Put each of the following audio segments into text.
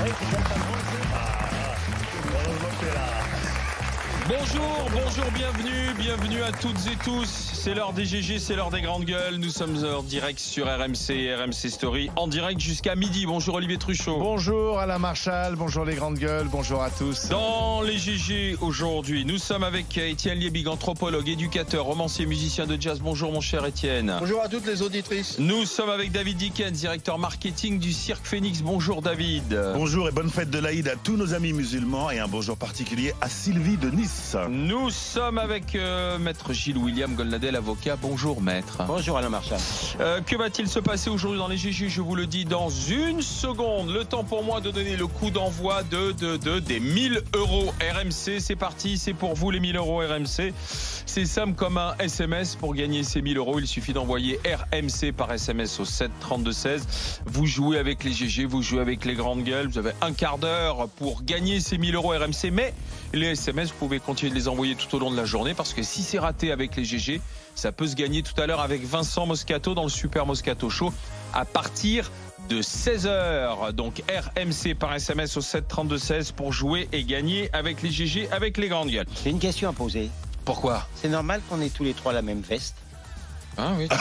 Bonjour, bienvenue à toutes et tous. C'est l'heure des GG, c'est l'heure des grandes gueules. Nous sommes en direct sur RMC, RMC Story, en direct jusqu'à midi. Bonjour Olivier Truchot. Bonjour Alain Marchal, bonjour les grandes gueules, bonjour à tous. Dans les GG aujourd'hui, nous sommes avec Étienne Liebig, anthropologue, éducateur, romancier, musicien de jazz. Bonjour mon cher Étienne. Bonjour à toutes les auditrices. Nous sommes avec David Dickens, directeur marketing du Cirque Phoenix. Bonjour David. Bonjour et bonne fête de l'Aïd à tous nos amis musulmans et un bonjour particulier à Sylvie de Nice. Nous sommes avec maître Gilles William Golnadel, avocat. Bonjour maître. Bonjour Alain Marchal. Que va-t-il se passer aujourd'hui dans les GG? Je vous le dis dans une seconde. Le temps pour moi de donner le coup d'envoi des 1000 euros RMC. C'est parti, c'est pour vous les 1000 euros RMC. C'est simple comme un SMS. Pour gagner ces 1000 euros, il suffit d'envoyer RMC par SMS au 7 32 16. Vous jouez avec les GG, vous jouez avec les grandes gueules. Vous avez un quart d'heure pour gagner ces 1000 euros RMC. Mais les SMS, vous pouvez continuer de les envoyer tout au long de la journée parce que si c'est raté avec les GG, ça peut se gagner tout à l'heure avec Vincent Moscato dans le Super Moscato Show à partir de 16h. Donc RMC par SMS au 7 32 16 pour jouer et gagner avec les GG, avec les grandes gueules. J'ai une question à poser. Pourquoi? C'est normal qu'on ait tous les trois la même veste? Ah oui.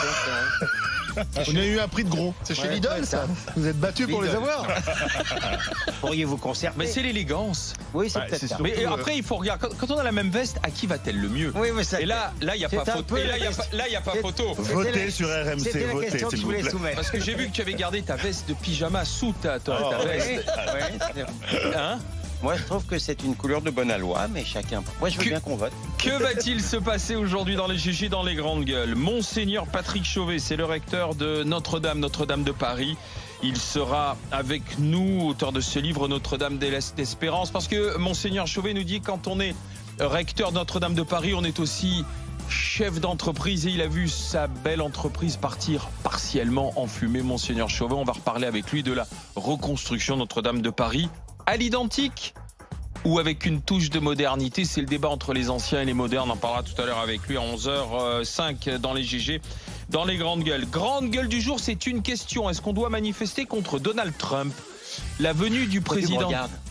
On a eu un prix de gros. C'est chez Lidl ça. Vous êtes battus pour les avoir. Pourriez-vous conserver? Mais c'est l'élégance. Oui, c'est peut-être ça. Mais après, il faut regarder. Quand on a la même veste, à qui va-t-elle le mieux? Oui, mais ça. Et là, il n'y a pas photo. Et là, il y a pas photo. Votez sur RMC, C'était la votez question que s'il je vous voulais plaît. soumettre. Parce que j'ai vu que tu avais gardé ta veste de pyjama sous ta veste. Hein? Moi, je trouve que c'est une couleur de bonne aloi, mais chacun. Moi, je veux bien qu'on vote. Que va-t-il se passer aujourd'hui dans les GG, dans les grandes gueules? Monseigneur Patrick Chauvet, c'est le recteur de Notre-Dame de Paris. Il sera avec nous, auteur de ce livre Notre-Dame d'Espérance, parce que Monseigneur Chauvet nous dit quand on est recteur de Notre-Dame de Paris, on est aussi chef d'entreprise et il a vu sa belle entreprise partir partiellement en fumée. Monseigneur Chauvet, on va reparler avec lui de la reconstruction de Notre-Dame de Paris à l'identique ou avec une touche de modernité. C'est le débat entre les anciens et les modernes. On en parlera tout à l'heure avec lui à 11h05 dans les GG, dans les grandes gueules. Grande gueule du jour, c'est une question. Est-ce qu'on doit manifester contre Donald Trump? La venue du président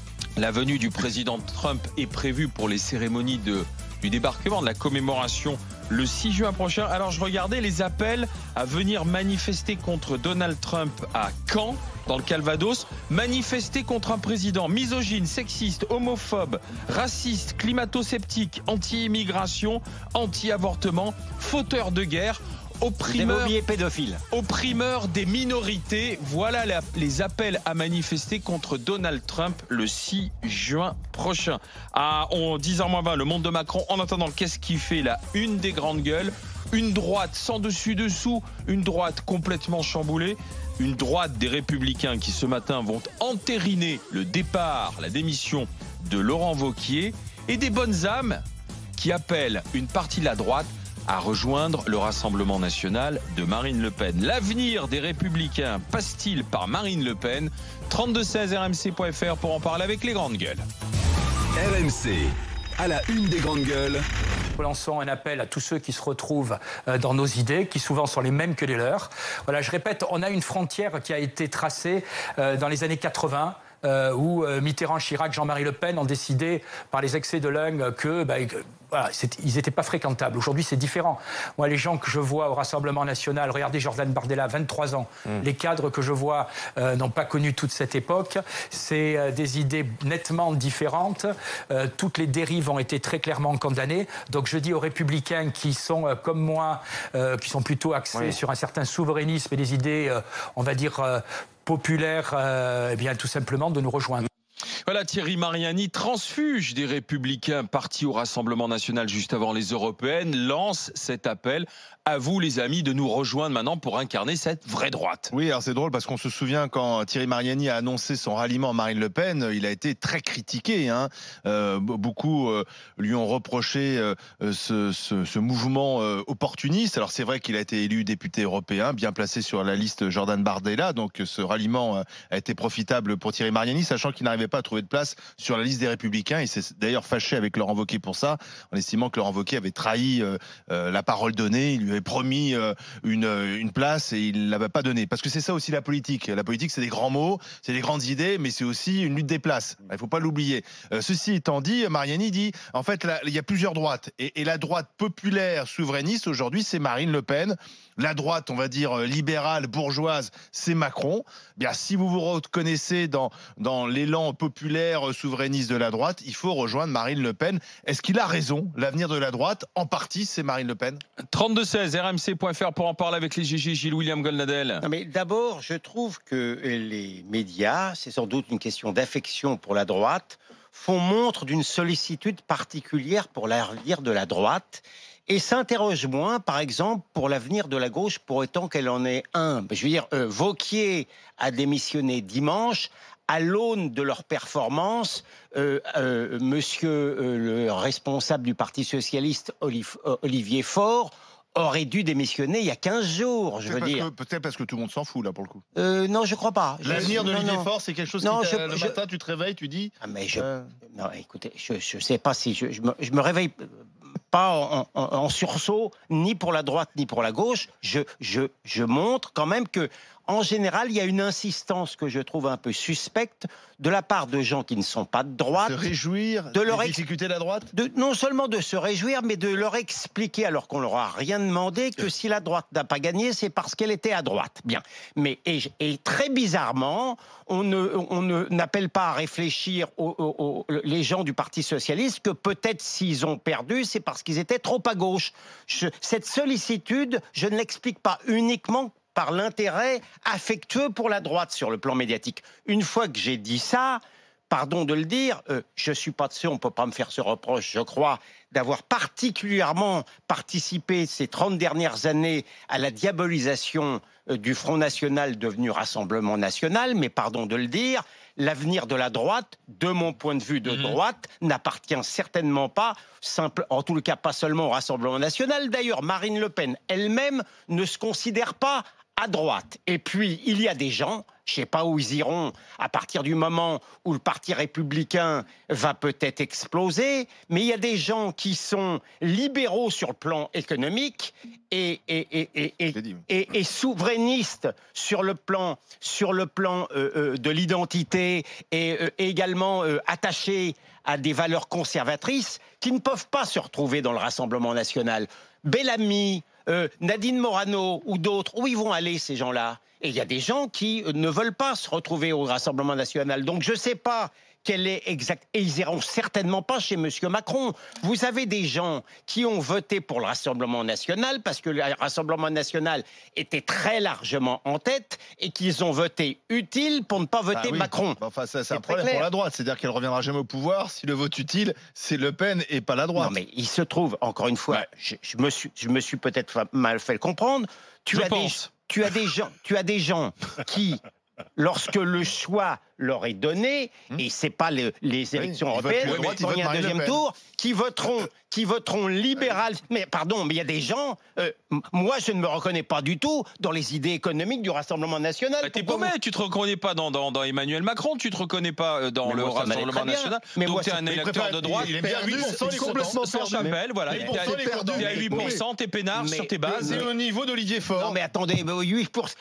Trump est prévue pour les cérémonies du débarquement, de la commémoration le 6 juin prochain. Alors je regardais les appels à venir manifester contre Donald Trump à Caen, dans le Calvados. Manifester contre un président misogyne, sexiste, homophobe, raciste, climato-sceptique, anti-immigration, anti-avortement, fauteur de guerre, opprimeur des minorités. Voilà les appels à manifester contre Donald Trump le 6 juin prochain. À 10h20, le monde de Macron. En attendant, qu'est-ce qui fait la une des grandes gueules? Une droite sans dessus-dessous, une droite complètement chamboulée, une droite des Républicains qui ce matin vont entériner le départ, la démission de Laurent Wauquiez, et des bonnes âmes qui appellent une partie de la droite à rejoindre le Rassemblement national de Marine Le Pen. L'avenir des Républicains passe-t-il par Marine Le Pen? 3216 rmc.fr pour en parler avec les grandes gueules. RMC, à la une des grandes gueules. Nous lançons un appel à tous ceux qui se retrouvent dans nos idées, qui souvent sont les mêmes que les leurs. Voilà, je répète, on a une frontière qui a été tracée dans les années 80. Où Mitterrand, Chirac, Jean-Marie Le Pen ont décidé par les excès de l'un que voilà, ils n'étaient pas fréquentables. Aujourd'hui, c'est différent. Moi, les gens que je vois au Rassemblement national, regardez Jordan Bardella, 23 ans. Les cadres que je vois n'ont pas connu toute cette époque. C'est des idées nettement différentes. Toutes les dérives ont été très clairement condamnées. Donc, je dis aux Républicains qui sont comme moi, qui sont plutôt axés sur un certain souverainisme et des idées, on va dire, populaires, eh bien, tout simplement de nous rejoindre. Voilà, Thierry Mariani, transfuge des Républicains partis au Rassemblement national juste avant les européennes, lance cet appel à vous, les amis, de nous rejoindre maintenant pour incarner cette vraie droite. Oui, alors c'est drôle parce qu'on se souvient quand Thierry Mariani a annoncé son ralliement à Marine Le Pen, il a été très critiqué. Beaucoup lui ont reproché ce mouvement opportuniste. Alors c'est vrai qu'il a été élu député européen, bien placé sur la liste Jordan Bardella, donc ce ralliement a été profitable pour Thierry Mariani, sachant qu'il n'arrivait pas à trouver trouvé de place sur la liste des Républicains. Il s'est d'ailleurs fâché avec Laurent Wauquiez pour ça, en estimant que Laurent Wauquiez avait trahi la parole donnée. Il lui avait promis une place et il ne l'avait pas donnée. Parce que c'est ça aussi la politique. La politique, c'est des grands mots, c'est des grandes idées, mais c'est aussi une lutte des places. Il ne faut pas l'oublier. Ceci étant dit, Mariani dit, en fait, là, il y a plusieurs droites. Et la droite populaire, souverainiste, aujourd'hui, c'est Marine Le Pen. La droite, on va dire, libérale, bourgeoise, c'est Macron. Bien, si vous vous reconnaissez dans l'élan populaire, souverainiste de la droite, il faut rejoindre Marine Le Pen. Est-ce qu'il a raison? L'avenir de la droite, en partie, c'est Marine Le Pen. 32-16, rmc.fr pour en parler avec les Gigi, Gilles-William Goldnadel. Non mais d'abord, je trouve que les médias, c'est sans doute une question d'affection pour la droite, font montre d'une sollicitude particulière pour l'avenir de la droite et s'interrogent moins, par exemple, pour l'avenir de la gauche, pour autant qu'elle en ait un. Je veux dire, Wauquiez a démissionné dimanche. À l'aune de leur performance, monsieur le responsable du Parti socialiste, Olivier Faure, aurait dû démissionner il y a 15 jours, je veux dire. Peut-être parce que tout le monde s'en fout, là, pour le coup. Non, je crois pas. L'avenir d'Olivier Faure, c'est quelque chose non, qui le matin, tu te réveilles, tu dis... Ah, mais non, écoutez, je sais pas si... Je me réveille pas en sursaut, ni pour la droite, ni pour la gauche. Je montre quand même que, en général, il y a une insistance que je trouve un peu suspecte de la part de gens qui ne sont pas de droite. Se réjouir de leur difficulté de la droite, non seulement de se réjouir, mais de leur expliquer, alors qu'on leur a rien demandé, que si la droite n'a pas gagné, c'est parce qu'elle était à droite. Bien. Mais, et très bizarrement, on n'appelle pas à réfléchir les gens du Parti socialiste que peut-être s'ils ont perdu, c'est parce qu'ils étaient trop à gauche. Cette sollicitude, je ne l'explique pas uniquement par l'intérêt affectueux pour la droite sur le plan médiatique. Une fois que j'ai dit ça, pardon de le dire, je ne suis pas de ceux, on ne peut pas me faire ce reproche, je crois, d'avoir particulièrement participé ces 30 dernières années à la diabolisation du Front National devenu Rassemblement National, mais pardon de le dire, l'avenir de la droite, de mon point de vue de droite, n'appartient certainement pas, en tout cas pas seulement au Rassemblement National. D'ailleurs, Marine Le Pen elle-même ne se considère pas à droite. Et puis, il y a des gens, je ne sais pas où ils iront à partir du moment où le Parti républicain va peut-être exploser, mais il y a des gens qui sont libéraux sur le plan économique et souverainistes sur le plan de l'identité et également attachés à des valeurs conservatrices qui ne peuvent pas se retrouver dans le Rassemblement national. Bellamy, Nadine Morano ou d'autres, où ils vont aller ces gens-là? Et il y a des gens qui ne veulent pas se retrouver au Rassemblement national. Donc je ne sais pas quelle est exact. Et ils iront certainement pas chez M. Macron. Vous avez des gens qui ont voté pour le Rassemblement national parce que le Rassemblement national était très largement en tête et qu'ils ont voté utile pour ne pas voter Macron. Enfin, c'est un problème pour la droite. C'est-à-dire qu'elle ne reviendra jamais au pouvoir si le vote utile, c'est Le Pen et pas la droite. Non, mais il se trouve, encore une fois, je me suis peut-être mal fait comprendre. Tu as des gens qui, lorsque le choix leur est donné, et c'est pas les élections européennes, quand il y a un deuxième tour, qui voteront libéral. Mais pardon, mais il y a des gens, moi je ne me reconnais pas du tout dans les idées économiques du Rassemblement national. T'es paumé, tu te reconnais pas dans Emmanuel Macron, tu te reconnais pas dans le Rassemblement national. Mais donc t'es un électeur de droite. Il est bien 8%, il est complètement sans chapelle, voilà. T'es à 8%, t'es peinard sur tes bases. C'est au niveau d'Olivier Faure. Non mais attendez, 8%,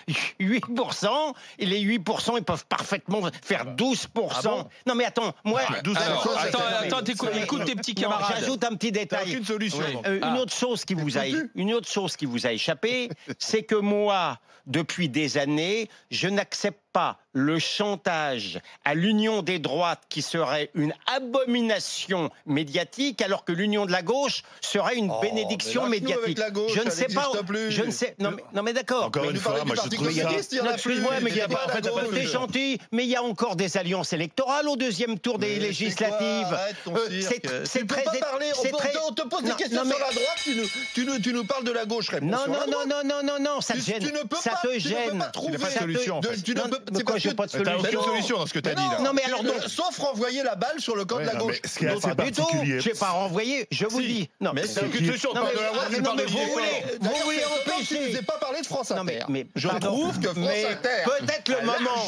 et les 8%, ils peuvent parfaitement faire 12%. Ah bon? Non mais attends, moi... Attends, écoute tes petits camarades. J'ajoute un petit détail. Aucune solution. Une autre chose qui vous a échappé, c'est que moi, depuis des années, je n'accepte pas le chantage à l'union des droites qui serait une abomination médiatique, alors que l'union de la gauche serait une bénédiction médiatique. Gauche, je ne sais pas. Je ne sais. Non mais d'accord. Encore une fois, moi je trouve ça. Excuse-moi, mais t'es gentil, mais il y a encore des alliances électorales au deuxième tour des législatives. C'est très. On te pose des questions sur la droite, tu nous parles de la gauche. Non, ça te gêne. Tu ne peux pas trouver. Tu ne peux j'ai pas de T'as aucune solution. solution dans ce que t'as dit là. Non, mais alors donc. Sauf renvoyer la balle sur le camp de la gauche. Ce qui est assez Pas du tout. particulier. Je n'ai pas renvoyé, je vous dis. Non, Mais T'as aucune solution, Non, parle mais- de la loi, ah, tu non, parles mais de vous l'idée. voulez Je ne vous ai empêcher. pas parlé de France Inter. Non, mais je pardon. trouve que France Mais Inter. peut-être le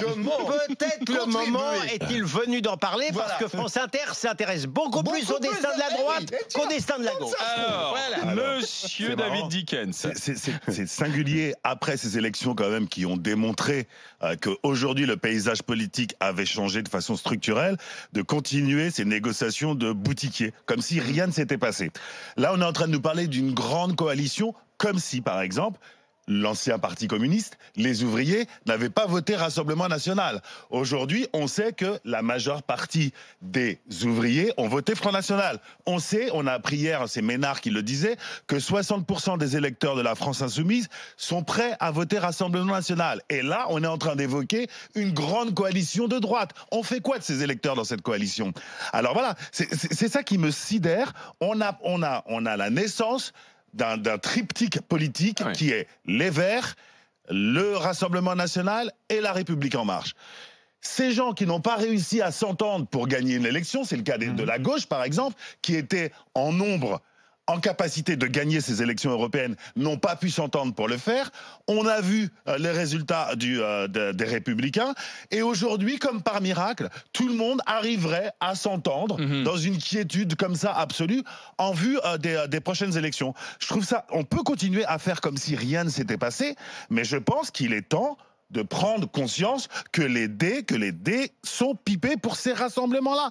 moment est-il venu d'en parler Voilà. parce que France Inter s'intéresse beaucoup plus au destin de la droite qu'au destin de la gauche. Alors, Alors, monsieur c'est David marrant. Dickens. C'est singulier après ces élections quand même qui ont démontré qu'aujourd'hui le paysage politique avait changé de façon structurelle, de continuer ces négociations de boutiquiers, comme si rien ne s'était passé. Là, on est en train de nous parler d'une grande coalition, comme si, par exemple, l'ancien parti communiste, les ouvriers, n'avaient pas voté Rassemblement national. Aujourd'hui, on sait que la majeure partie des ouvriers ont voté Front National. On sait, on a appris hier, c'est Ménard qui le disait, que 60% des électeurs de la France insoumise sont prêts à voter Rassemblement national. Et là, on est en train d'évoquer une grande coalition de droite. On fait quoi de ces électeurs dans cette coalition? Alors voilà, c'est ça qui me sidère. On a la naissance d'un triptyque politique qui est les Verts, le Rassemblement national et la République en marche. Ces gens qui n'ont pas réussi à s'entendre pour gagner une élection, c'est le cas de la gauche par exemple, qui étaient en nombre, en capacité de gagner ces élections européennes, n'ont pas pu s'entendre pour le faire. On a vu les résultats des Républicains. Et aujourd'hui, comme par miracle, tout le monde arriverait à s'entendre dans une quiétude comme ça absolue en vue des prochaines élections. Je trouve ça, on peut continuer à faire comme si rien ne s'était passé, mais je pense qu'il est temps de prendre conscience que les dés sont pipés pour ces rassemblements-là.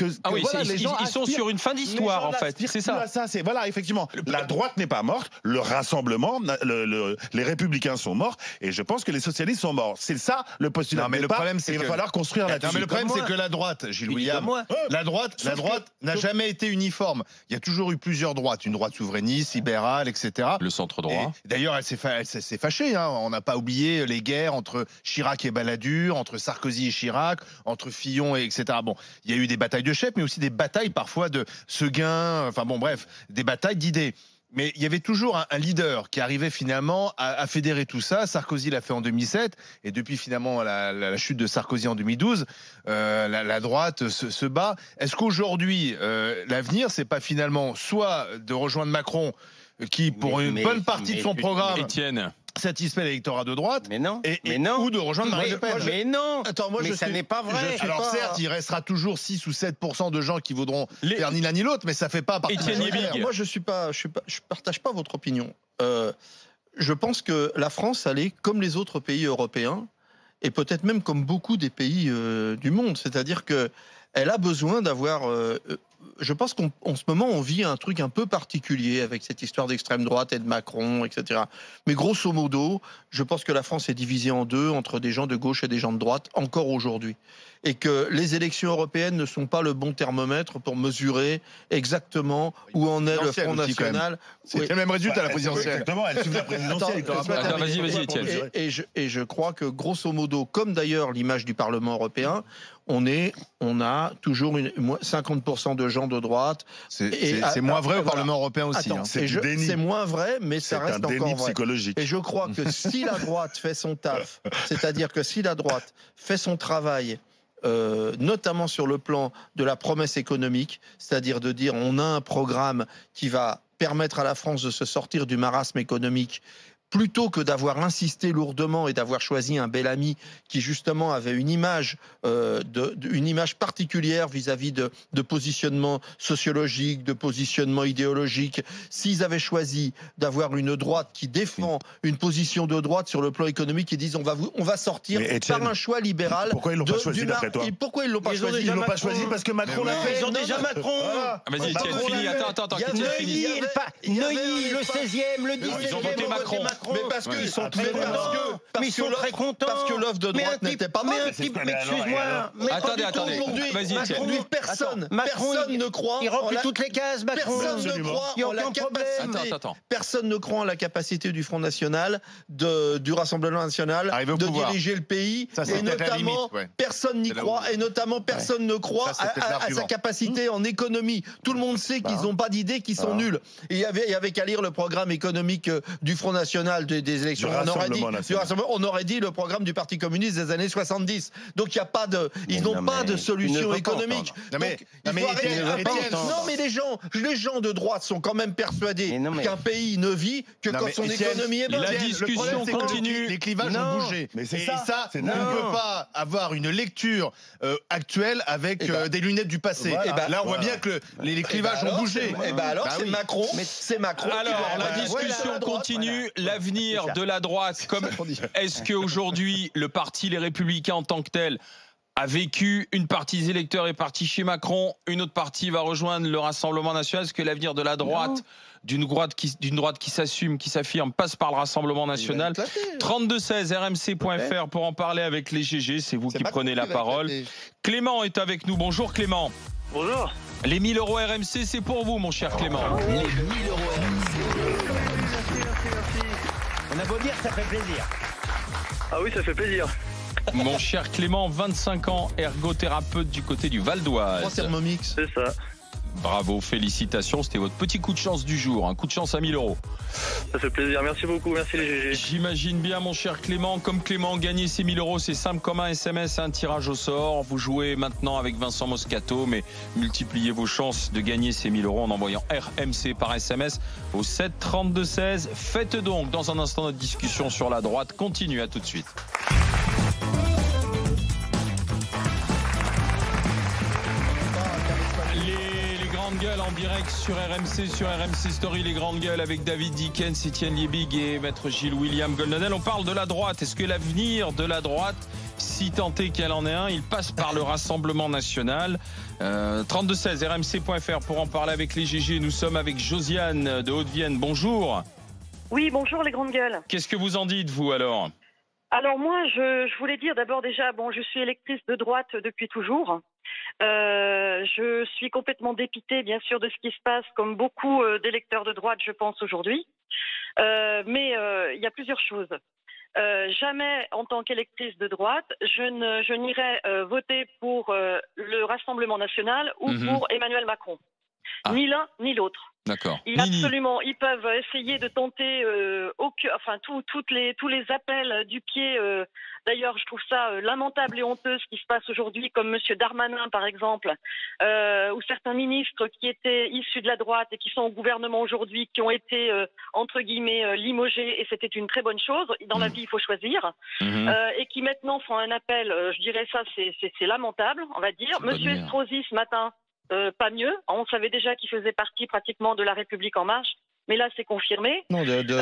Ils sont sur une fin d'histoire en fait. C'est ça. Voilà, effectivement. La droite n'est pas morte, le Rassemblement, les Républicains sont morts, et je pense que les socialistes sont morts. C'est ça le postulat. Non, mais le problème, c'est qu'il va falloir construire là-dessus. Non, mais le problème, c'est que la droite, Gilles William, la droite n'a jamais été uniforme. Il y a toujours eu plusieurs droites, une droite souverainiste, libérale, etc. Le centre droit. D'ailleurs, elle s'est fâchée. Hein. On n'a pas oublié les guerres entre Chirac et Balladur, entre Sarkozy et Chirac, entre Fillon et etc. Bon, il y a eu des batailles de chefs, mais aussi des batailles parfois de Seguin, enfin bon, bref, des batailles d'idées. Mais il y avait toujours un leader qui arrivait finalement à fédérer tout ça. Sarkozy l'a fait en 2007, et depuis finalement la chute de Sarkozy en 2012, la droite se bat. Est-ce qu'aujourd'hui, l'avenir, c'est pas finalement soit de rejoindre Macron, qui pour une bonne partie de son programme, Étienne, satisfait l'électorat de droite, Mais non. ou de rejoindre Marine Le Pen. Mais non. Attends, moi, mais ça n'est pas vrai. Alors certes, il restera toujours 6 ou 7% de gens qui voudront faire ni l'un ni l'autre, mais ça fait pas partie de la Étienne majorité. Yébig. Moi, je partage pas votre opinion. Je pense que la France, elle est comme les autres pays européens, et peut-être même comme beaucoup des pays du monde. C'est-à-dire que elle a besoin d'avoir. Je pense qu'en ce moment, on vit un truc un peu particulier avec cette histoire d'extrême droite et de Macron, etc. Mais grosso modo, je pense que la France est divisée en deux, entre des gens de gauche et des gens de droite, encore aujourd'hui. Et que les élections européennes ne sont pas le bon thermomètre pour mesurer exactement où en est le Front National. C'est le même résultat à la présidentielle. Exactement, elle suit la présidentielle. Attends, vas-y, Étienne. Et je crois que, grosso modo, comme d'ailleurs l'image du Parlement européen, on a toujours 50% de gens de droite. C'est moins vrai au Parlement européen aussi. Attends, Hein. c'est moins vrai, mais ça reste un déni encore vrai. psychologique. Et je crois que si la droite fait son taf, c'est-à-dire que si la droite fait son travail, notamment sur le plan de la promesse économique, c'est-à-dire de dire on a un programme qui va permettre à la France de se sortir du marasme économique, plutôt que d'avoir insisté lourdement et d'avoir choisi un Bellamy qui justement avait une image particulière vis-à-vis de positionnement sociologique, de positionnement idéologique, s'ils avaient choisi d'avoir une droite qui défend une position de droite sur le plan économique et disent on va sortir Étienne, par un choix libéral. Pourquoi ils l'ont pas choisi d'après toi? Pourquoi ils l'ont pas choisi? Ils l'ont pas choisi parce que Macron l'a fait. Ils ont déjà Macron. Vas-y, Étienne, fini. Attends, Étienne, fini. Neuilly, le 16e, le 17e. Ils ont voté Macron. Mais parce qu'ils sont très contents. Parce que l'offre de droite n'était pas mal. Mais excuse-moi. Attendez. Vas-y, Étienne. Aujourd'hui, personne ne croit. Il remplit toutes les cases, Macron. Personne ne croit en la capacité. Attends. Personne ne croit en la capacité du Front National, du Rassemblement National, de diriger le pays. Et notamment, personne n'y croit. Et notamment, personne ne croit à sa capacité en économie. Tout le monde sait qu'ils n'ont pas d'idées, qu'ils sont nuls. Et il y avait qu'à lire le programme économique du Front National national des élections, on aurait dit le programme du Parti communiste des années 70. Donc il y a pas de, ils n'ont pas de solution économique. Non mais les gens de droite sont quand même persuadés qu'un pays ne vit que quand son économie est bonne. La discussion continue. Les clivages ont bougé. Mais c'est ça. On ne peut pas avoir une lecture actuelle avec des lunettes du passé. Voilà. Là, on voit bien que les clivages ont bougé. C'est Macron. C'est Macron. Alors, la discussion continue. L'avenir de la droite, est-ce qu'aujourd'hui, le parti Les Républicains en tant que tel a vécu, une partie des électeurs est partie chez Macron, une autre partie va rejoindre le Rassemblement national? Est-ce que l'avenir de la droite, d'une droite qui s'assume, qui s'affirme, passe par le Rassemblement national? 32-16, rmc.fr pour en parler avec les GG, c'est vous qui prenez la parole. Clément est avec nous. Bonjour Clément. Bonjour. Les 1000 euros RMC, c'est pour vous, mon cher Clément. Les 1000 euros RMC. Merci. On a beau dire, ça fait plaisir. Ah oui, ça fait plaisir. Mon cher Clément, 25 ans, ergothérapeute du côté du Val d'Oise. Thermomix. C'est ça. Bravo, félicitations, c'était votre petit coup de chance du jour, un coup de chance à 1000 euros. Ça fait plaisir, merci beaucoup, merci les GG. J'imagine bien, mon cher Clément, comme Clément, gagner ces 1000 euros, c'est simple comme un SMS, un tirage au sort. Vous jouez maintenant avec Vincent Moscato, mais multipliez vos chances de gagner ces 1000 euros en envoyant RMC par SMS au 7 32 16. Faites donc dans un instant notre discussion sur la droite. Continue, à tout de suite. Les grandes gueules en direct sur RMC Story, les grandes gueules avec David Dickens, Étienne Liebig et maître Gilles William Goldnadel. On parle de la droite. Est-ce que l'avenir de la droite, si tant est qu'elle en est un, il passe par le Rassemblement national? 32-16, rmc.fr pour en parler avec les GG. Nous sommes avec Josiane de Haute-Vienne. Bonjour. Oui, bonjour les grandes gueules. Qu'est-ce que vous en dites, vous, alors? Alors moi, je voulais dire d'abord déjà, je suis électrice de droite depuis toujours. Je suis complètement dépitée, bien sûr, de ce qui se passe, comme beaucoup d'électeurs de droite, je pense, aujourd'hui. Mais il y a plusieurs choses. Jamais, en tant qu'électrice de droite, je n'irai voter pour le Rassemblement national ou pour Emmanuel Macron. Ni l'un ni l'autre. D'accord. Ils peuvent essayer de tenter tous les appels du pied. D'ailleurs, je trouve ça lamentable et honteux ce qui se passe aujourd'hui, comme Monsieur Darmanin, par exemple, ou certains ministres qui étaient issus de la droite et qui sont au gouvernement aujourd'hui, qui ont été entre guillemets limogés, et c'était une très bonne chose. Dans la vie, il faut choisir, et qui maintenant font un appel. Je dirais ça, c'est lamentable, on va dire. Monsieur Estrosi ce matin. Pas mieux. On savait déjà qu'il faisait partie pratiquement de la République en marche, mais là c'est confirmé. Non,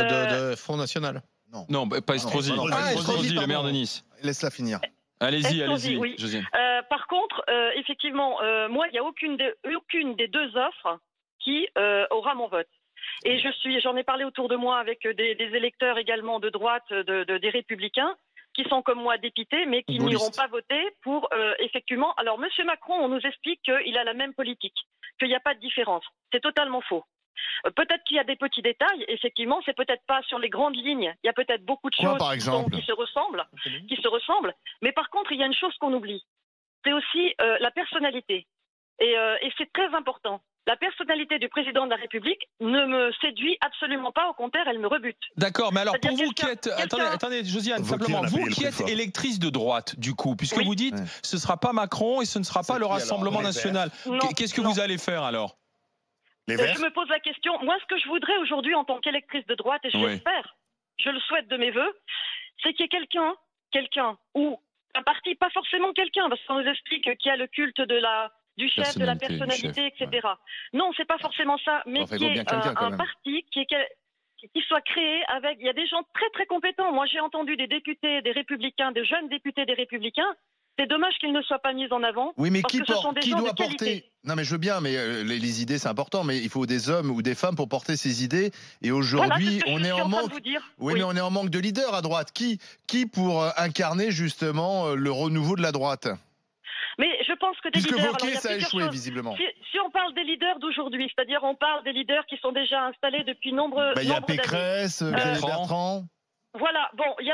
de Front National. Non, pas Estrosi. Estrosi, le maire de Nice. Laisse-la finir. Allez-y, oui. Josiane. Par contre, effectivement, moi, il n'y a aucune des deux offres qui aura mon vote. Et j'en ai parlé autour de moi avec des électeurs également de droite, des Républicains, qui sont comme moi dépités, mais qui n'iront pas voter pour, effectivement... Alors, M. Macron, on nous explique qu'il a la même politique, qu'il n'y a pas de différence. C'est totalement faux. Peut-être qu'il y a des petits détails, effectivement, c'est peut-être pas sur les grandes lignes. Il y a peut-être beaucoup de choses qui se ressemblent. Mais par contre, il y a une chose qu'on oublie. C'est aussi la personnalité. Et c'est très important. La personnalité du président de la République ne me séduit absolument pas, au contraire, elle me rebute. D'accord, mais alors pour vous qui êtes... Attendez, Josiane, simplement, vous qui êtes électrice de droite, du coup, puisque vous dites ce ne sera pas Macron et ce ne sera pas le Rassemblement national. Qu'est-ce que vous allez faire alors? Je me pose la question. Moi, ce que je voudrais aujourd'hui en tant qu'électrice de droite, et je l'espère, je le souhaite de mes voeux, c'est qu'il y ait quelqu'un ou un parti, pas forcément quelqu'un, parce qu'on nous explique qu'il y a le culte du chef, de la personnalité, etc. Non, c'est pas forcément ça, mais qu'il y ait un parti qui soit créé avec... Il y a des gens très très compétents. Moi, j'ai entendu des députés, des Républicains, des jeunes députés des Républicains. C'est dommage qu'ils ne soient pas mis en avant. Oui, mais qui doit porter... Non, mais je veux bien, mais les idées, c'est important, mais il faut des hommes ou des femmes pour porter ces idées. Et aujourd'hui, on est en manque... Oui, mais on est en manque de leaders à droite. Qui pour incarner justement le renouveau de la droite? Mais je pense que des leaders... Wauquiez, ça a échoué, visiblement. Si on parle des leaders d'aujourd'hui, c'est-à-dire on parle des leaders qui sont déjà installés depuis nombreux il y a Pécresse, Bertrand... Voilà,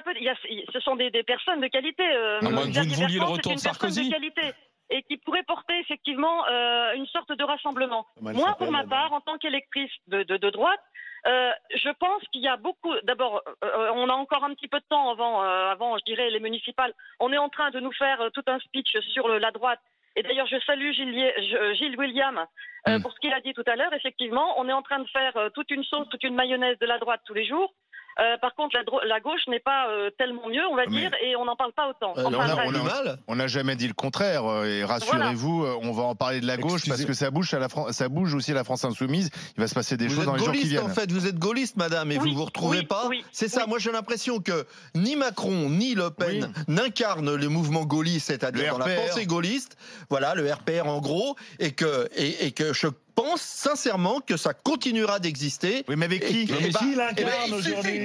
ce sont des personnes de qualité. Vous ne vouliez le retour de Sarkozy de qualité, et qui pourrait porter effectivement une sorte de rassemblement. Moi, pour ma part, en tant qu'électrice de droite, Je pense qu'il y a beaucoup. D'abord, on a encore un petit peu de temps avant, je dirais, les municipales. On est en train de nous faire tout un speech sur la droite. Et d'ailleurs, je salue Gilles William pour ce qu'il a dit tout à l'heure. Effectivement, on est en train de faire toute une sauce, toute une mayonnaise de la droite tous les jours. Par contre, la gauche n'est pas tellement mieux, on va dire, et on n'en parle pas autant. On n'a jamais dit le contraire. Et rassurez-vous, on va en parler de la gauche parce que ça bouge aussi à la France insoumise. Il va se passer des choses dans les jours qui viennent. En fait, vous êtes gaulliste, madame, et vous vous retrouvez pas. C'est ça. Moi, j'ai l'impression que ni Macron ni Le Pen n'incarnent le mouvement gaulliste, c'est-à-dire dans la pensée gaulliste. Voilà, le RPR en gros, et que je pense sincèrement que ça continuera d'exister. Oui, mais avec qui? Mais qui l'incarne aujourd'hui?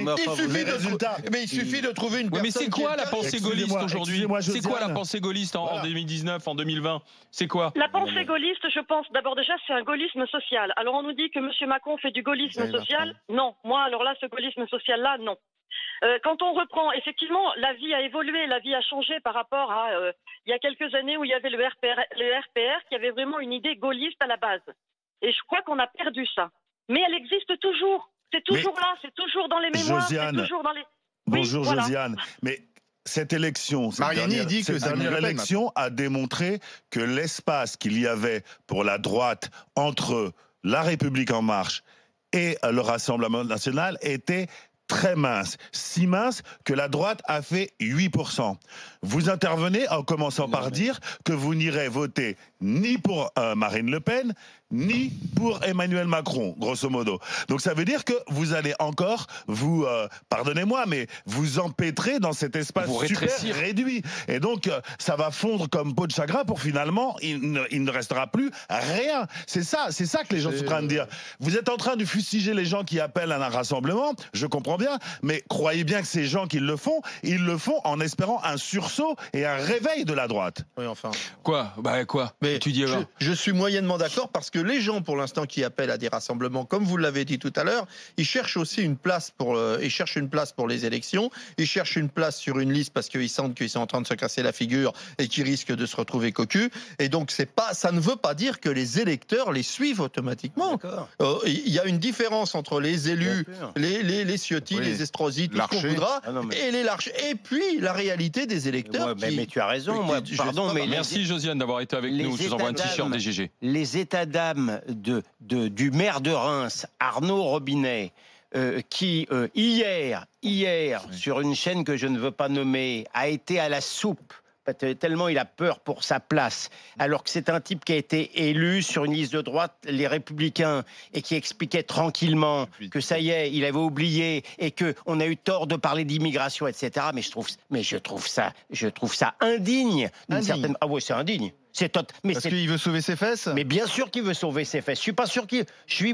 Il suffit de trouver une personne. Mais c'est quoi la pensée gaulliste aujourd'hui? C'est quoi la pensée gaulliste en 2019, en 2020? C'est quoi? La pensée gaulliste, je pense, d'abord déjà, c'est un gaullisme social. Alors on nous dit que M. Macron fait du gaullisme social. Non, moi, alors là, ce gaullisme social-là, non. Quand on reprend, effectivement, la vie a évolué, la vie a changé par rapport à il y a quelques années où il y avait le RPR qui avait vraiment une idée gaulliste à la base. Et je crois qu'on a perdu ça. Mais elle existe toujours. C'est toujours là, c'est toujours dans les mémoires, c'est toujours dans les... Bonjour Josiane. Mais cette élection, cette dernière élection a démontré que l'espace qu'il y avait pour la droite entre La République En Marche et le Rassemblement National était très mince, si mince que la droite a fait 8%. Vous intervenez en commençant par dire que vous n'irez voter ni pour Marine Le Pen, ni pour Emmanuel Macron, grosso modo. Donc ça veut dire que vous allez encore vous, pardonnez-moi, mais vous empêtrer dans cet espace super réduit. Et donc ça va fondre comme peau de chagrin pour finalement, il ne restera plus rien. C'est ça que les gens sont en train de dire. Vous êtes en train de fustiger les gens qui appellent à un rassemblement, je comprends bien, mais croyez bien que ces gens qui le font, ils le font en espérant un sursaut et un réveil de la droite. Oui, enfin. Quoi? Mais tu dis je suis moyennement d'accord parce que les gens, pour l'instant, qui appellent à des rassemblements, comme vous l'avez dit tout à l'heure, ils cherchent aussi une place pour les élections. Ils cherchent une place sur une liste parce qu'ils sentent qu'ils sont en train de se casser la figure et qu'ils risquent de se retrouver cocus. Et donc, ça ne veut pas dire que les électeurs les suivent automatiquement. Il y a une différence entre les élus, les Ciotti, les Estrosi, tout ce qu'on voudra, et les Larcher. Et puis, la réalité des électeurs. Mais tu as raison. Merci Josiane d'avoir été avec nous. Je vous envoie un t-shirt des GG. Les états d'âme du maire de Reims, Arnaud Robinet, qui hier, sur une chaîne que je ne veux pas nommer, a été à la soupe tellement il a peur pour sa place, alors que c'est un type qui a été élu sur une liste de droite, les Républicains, et qui expliquait tranquillement que ça y est, il avait oublié et qu'on a eu tort de parler d'immigration, etc. Mais je trouve ça indigne d'une certaine... Ah oui, c'est indigne. Parce qu'il veut sauver ses fesses. Mais bien sûr qu'il veut sauver ses fesses. Je suis pas sûr qu'il. Je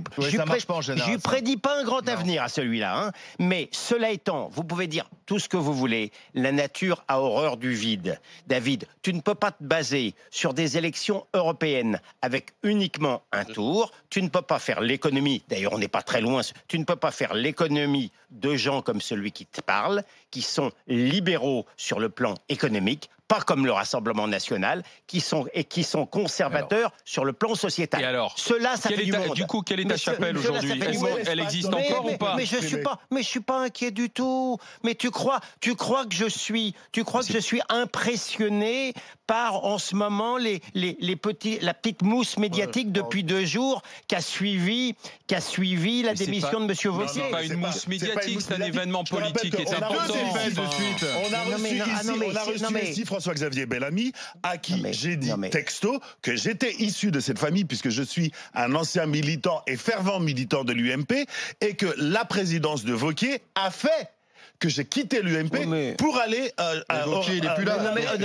lui prédis pas un grand avenir à celui-là. Hein. Mais cela étant, vous pouvez dire tout ce que vous voulez. La nature a horreur du vide. David, tu ne peux pas te baser sur des élections européennes avec uniquement un tour. Tu ne peux pas faire l'économie. D'ailleurs, on n'est pas très loin. Tu ne peux pas faire l'économie de gens comme celui qui te parle, qui sont libéraux sur le plan économique, pas comme le Rassemblement National, qui sont conservateurs sur le plan sociétal. Et alors, cela, ça fait du monde. Du coup, quelle est ta chapelle aujourd'hui? Elle existe encore ou pas? Mais je suis pas inquiet du tout. Mais tu crois que je suis impressionné par en ce moment la petite mousse médiatique depuis 2 jours qui a suivi la démission de M. Wauquiez. C'est pas une mousse médiatique, c'est un événement politique qui est important. On a reçu ici François-Xavier Bellamy, à qui j'ai dit texto que j'étais issu de cette famille puisque je suis un ancien militant et fervent militant de l'UMP et que la présidence de Wauquiez a fait que j'ai quitté l'UMP pour aller Wauquiez, il n'est plus là.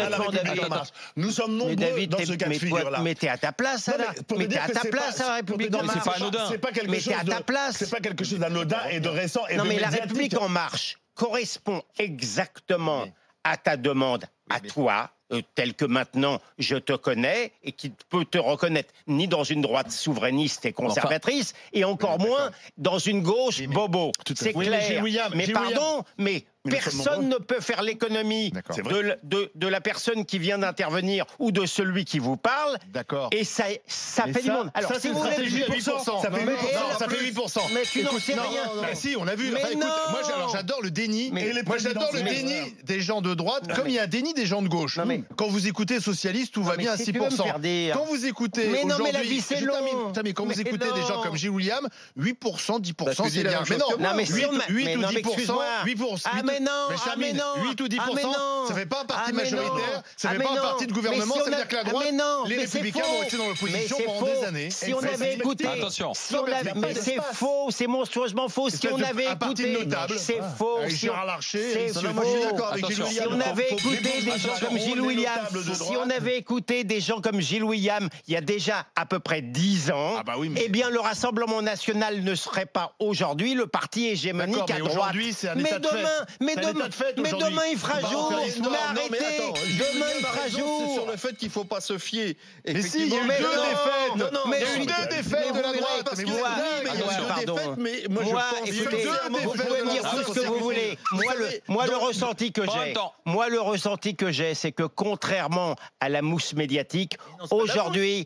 Nous sommes nombreux dans ce cas de figure-là. Mais t'es à ta place, là. Mais t'es à ta place à la République En Marche. C'est pas anodin. C'est pas quelque chose d'anodin et de récent et de médiatique. médiatique. La République En Marche correspond exactement à ta demande, à toi, tel que maintenant je te connais et qui peut te reconnaître ni dans une droite souverainiste et conservatrice et encore moins dans une gauche bobo. C'est clair. Mais pardon, mais personne ne peut faire l'économie de la personne qui vient d'intervenir ou de celui qui vous parle. D'accord. Et ça fait du monde. Alors, si vous voulez, 8%. Ça fait 8%. Ça fait 8%. Mais tu n'en sais rien. Bah si, on a vu. Mais Enfin, écoute, non. moi, j'adore le déni. Moi, j'adore le déni des gens de droite, comme il y a un déni des gens de gauche. Quand vous écoutez socialiste, tout va bien à 6%. Quand vous écoutez mais la vie, aujourd'hui, c'est long. mais quand vous écoutez des gens comme Gilles William, 8%, 10%, c'est bien. Mais non, mais 8 ou 10%, excuse-moi. 8%. Ah mais non, mais 8 ou 10%, ça fait pas un parti majoritaire, ça fait pas un parti de gouvernement, ça veut dire que la droite, les Républicains vont rester dans l'opposition pendant des années. Si on avait écouté, mais c'est faux, c'est monstrueusement faux. Si on avait écouté, c'est faux. Gérard Larcher, c'est faux. Si on avait écouté des gens comme Gilles William, si on avait écouté des gens comme Gilles William, il y a déjà à peu près 10 ans, eh bien le Rassemblement national ne serait pas aujourd'hui le parti hégémonique à droite. Mais demain il fera jour. Mais arrêtez. Demain il fera jour. C'est sur le fait qu'il ne faut pas se fier. Mais si, il y a eu 2 défaites. Mais il y a eu 2 défaites de la droite. Parce que il y a 2 défaites, mais moi je pense. Écoutez, vous pouvez me dire tout ce que vous voulez. Moi le ressenti que j'ai, c'est que contrairement à la mousse médiatique, aujourd'hui,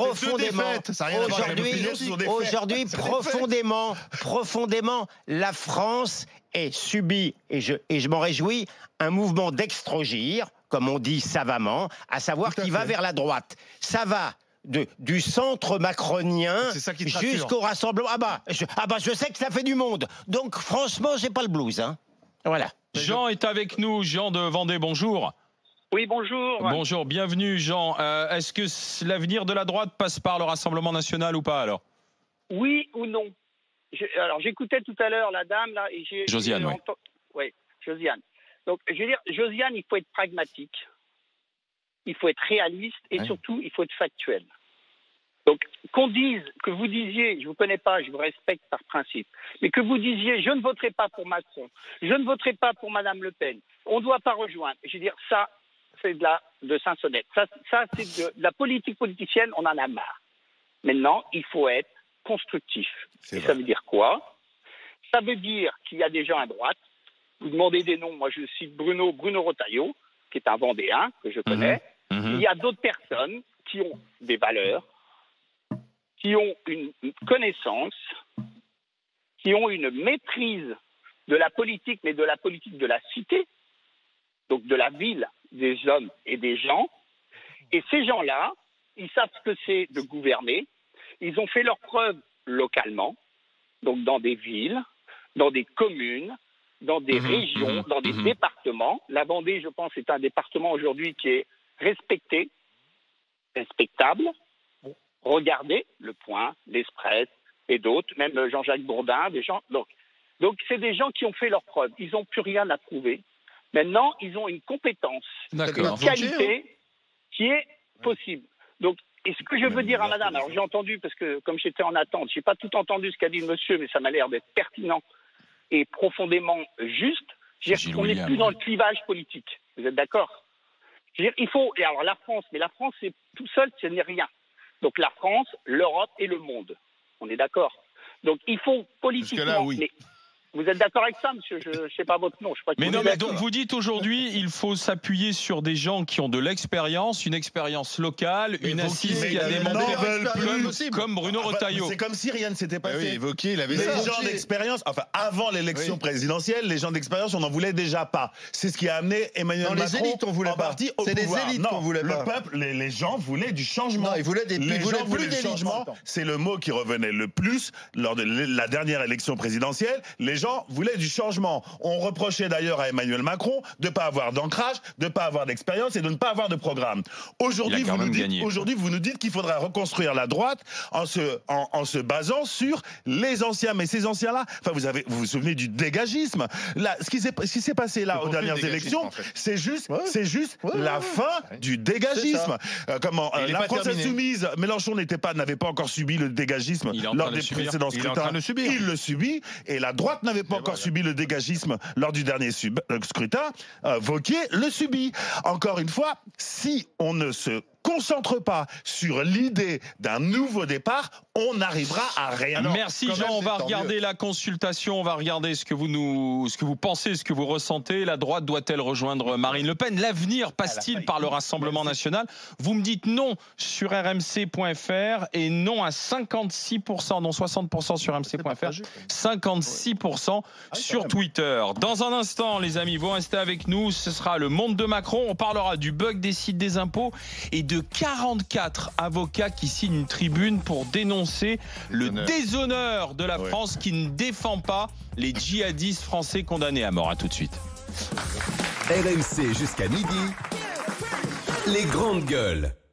profondément, la France est subie, et je m'en réjouis, un mouvement d'extrogir, comme on dit savamment, à savoir qui va vers la droite. Ça va du centre macronien jusqu'au Rassemblement. Je sais que ça fait du monde. Donc franchement, j'ai pas le blues. Hein. Voilà. Jean est avec nous. Jean de Vendée, bonjour. Oui, bonjour. Bonjour, bienvenue Jean. Est-ce que l'avenir de la droite passe par le Rassemblement national ou pas alors? Oui ou non? Alors j'écoutais tout à l'heure la dame là et Josiane, oui, Josiane. Donc je veux dire, Josiane, il faut être pragmatique, il faut être réaliste et surtout il faut être factuel. Donc que vous disiez, je vous connais pas, je vous respecte par principe, mais que vous disiez je ne voterai pas pour Macron, je ne voterai pas pour Madame Le Pen, on ne doit pas rejoindre. Je veux dire ça, c'est de Saint-Sonnette. Ça c'est de la politique politicienne, on en a marre. Maintenant, il faut être constructif. Et ça veut dire quoi? Ça veut dire qu'il y a des gens à droite. Vous demandez des noms. Moi, je cite Bruno Retailleau, qui est un Vendéen que je connais. Il y a d'autres personnes qui ont des valeurs, qui ont une connaissance, qui ont une maîtrise de la politique, mais de la politique de la cité, donc de la ville, des hommes et des gens. Et ces gens-là, ils savent ce que c'est de gouverner. Ils ont fait leurs preuves localement, donc dans des villes, dans des communes, dans des régions, dans des départements. La Vendée, je pense, est un département aujourd'hui qui est respecté, respectable. Regardez Le Point, l'Express et d'autres, même Jean-Jacques Bourdin, des gens. Donc c'est des gens qui ont fait leurs preuves. Ils n'ont plus rien à prouver. Maintenant, ils ont une compétence, une qualité qui est possible. Donc, et ce que je veux dire à madame, alors j'ai entendu, parce que comme j'étais en attente, je n'ai pas tout entendu ce qu'a dit le monsieur, mais ça m'a l'air d'être pertinent et profondément juste. On n'est plus dans le clivage politique. Vous êtes d'accord? Il faut, et alors la France, mais la France, c'est tout seul, ce n'est rien. Donc la France, l'Europe et le monde. On est d'accord? Donc il faut politiquement... Là, oui. Mais, vous êtes d'accord avec ça, monsieur? Je ne sais pas votre nom. Mais non, mais donc vous dites aujourd'hui, il faut s'appuyer sur des gens qui ont de l'expérience, une expérience locale, une assise qui a démontré comme Bruno Retailleau. C'est comme si rien ne s'était passé. Oui, évoqué, il avait les gens d'expérience, enfin avant l'élection présidentielle, les gens d'expérience, on n'en voulait déjà pas. C'est ce qui a amené Emmanuel Macron les élites, on voulait en partie au pouvoir. C'est les élites qu'on voulait pas. Le peuple, les gens voulaient du changement. Non, ils voulaient plus du changement. C'est le mot qui revenait le plus lors de la dernière élection présidentielle. Les gens voulaient du changement. On reprochait d'ailleurs à Emmanuel Macron de ne pas avoir d'ancrage, de ne pas avoir d'expérience et de ne pas avoir de programme. Aujourd'hui, vous nous dites qu'il faudra reconstruire la droite en se basant sur les anciens. Mais ces anciens-là, enfin, vous vous souvenez du dégagisme. Là, ce qui s'est passé là aux dernières élections, en fait, c'est juste la fin du dégagisme. La France insoumise, Mélenchon n'avait pas encore subi le dégagisme lors des précédents scrutins. Il le subit et la droite n'avait pas encore subi le dégagisme lors du dernier scrutin. Wauquiez le subit. Encore une fois, si on ne se concentre pas sur l'idée d'un nouveau départ, on n'arrivera à rien. Merci Jean, on va regarder la consultation, on va regarder ce que vous pensez, ce que vous ressentez. La droite doit-elle rejoindre Marine Le Pen? L'avenir passe-t-il par le Rassemblement national? Vous me dites non sur rmc.fr et non à 56%, non 60% sur rmc.fr, 56% sur Twitter. Dans un instant, les amis, vous restez avec nous, ce sera le monde de Macron. On parlera du bug des sites des impôts et de 44 avocats qui signent une tribune pour dénoncer le déshonneur de la France qui ne défend pas les djihadistes français condamnés à mort. À tout de suite. RMC jusqu'à midi, les grandes gueules.